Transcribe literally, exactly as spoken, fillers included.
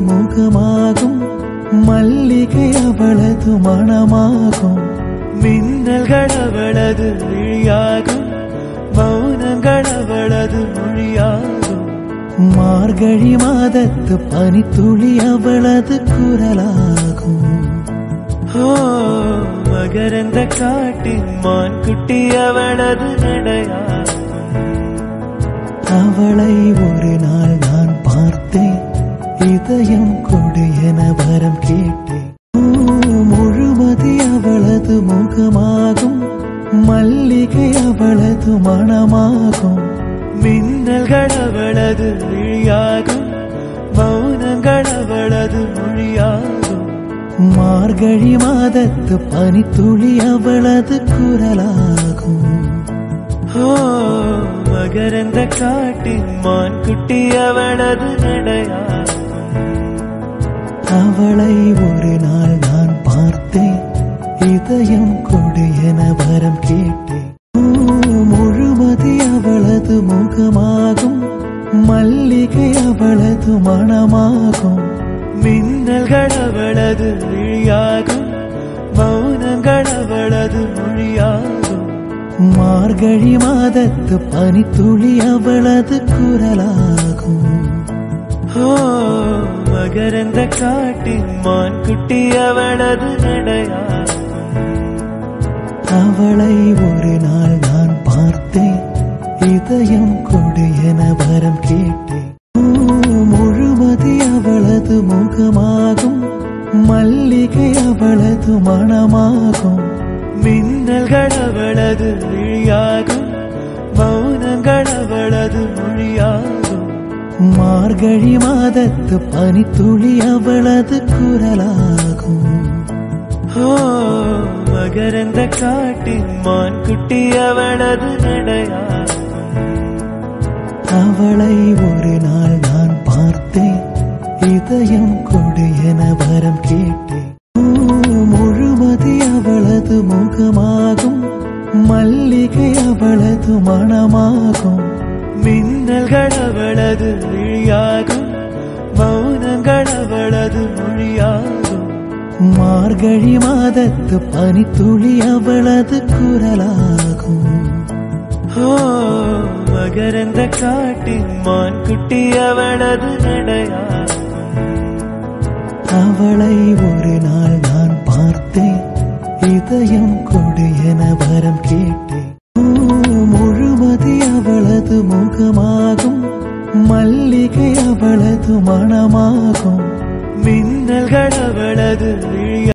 முகமாகும், மல்லிகை அவளது மணமாகும், மின்னல்கள் அவளது விழியாகும், மௌனங்கள் அவளது மொழியாகும். மார்கழி மாதத்து பனித்துளி அவளது குரலாகும். ஓ மகரந்த காட்டின் மான் குட்டி அவளது நடையாகும். அவளை ஒரு நாள் நான் பார்த்தேன், இதயம் கொடு என வரம் கேட்டேன். முழுமதி அவளது முகமாகும், மல்லிகை அவளது மணமாகும், மின்னல்கள் அவளது விழியாகும், மௌனங்கள் அவளது மொழியாகும். மார்கழி மாதத்து பனித்துளி அவளது குரலாகும். ஓ மகரந்த காட்டின் மான் குட்டி அவளது நடையாகும். அவளை ஒரு நாள் நான் பார்த்தேன், இதயம் கொடு என வரம் கேட்டேன். முழுமதி அவளது முகமாகும், மல்லிகை அவளது மணமாகும், மின்னல்கள் அவளது விழியாகும், மௌனங்கள் அவளது மொழியாகும். மார்கழி மாதத்து பனித்துளி அவளது குரலாகும். ஓ மகரந்த காட்டின் மான் குட்டி அவளது நடையாகும். அவளை ஒரு நாள் நான் பார்த்தேன், இதயம் கொடு என வரம் கேட்டேன். முழுமதி அவளது முகமாகும், மல்லிகை அவளது மணமாகும், மின்னல்கள் அவளது விழியாகும், மௌனங்கள் அவளது மொழியாகும். மார்கழி மாதத்து பனித்துளி அவளது குரலாகும். ஓ மகரந்த காட்டின் மான் குட்டி அவளது நடையாகும். அவளை ஒரு நாள் நான் பார்த்தேன், இதயம் கொடு என வரம் கேட்டேன். முழுமதி அவளது முகமாகும், மல்லிகை அவளது மணமாகும், மின்னல்கள் அவளது விழியாகும், மௌனங்கள் அவளது மொழியாகும். மார்கழி மாதத்து பனித்துளி அவளது குரலாகும். ஓ மகரந்த காட்டின் மான் குட்டி அவளது நடையாகும். அவளை ஒரு நாள் நான் பார்த்தேன், இதயம் கொடு என வரம் கேட்டேன். முழுமதி அவளது முகமாகும், மல்லிகை அவளது மணமாகும், மின்னல்கள் அவளது விழியாகும்.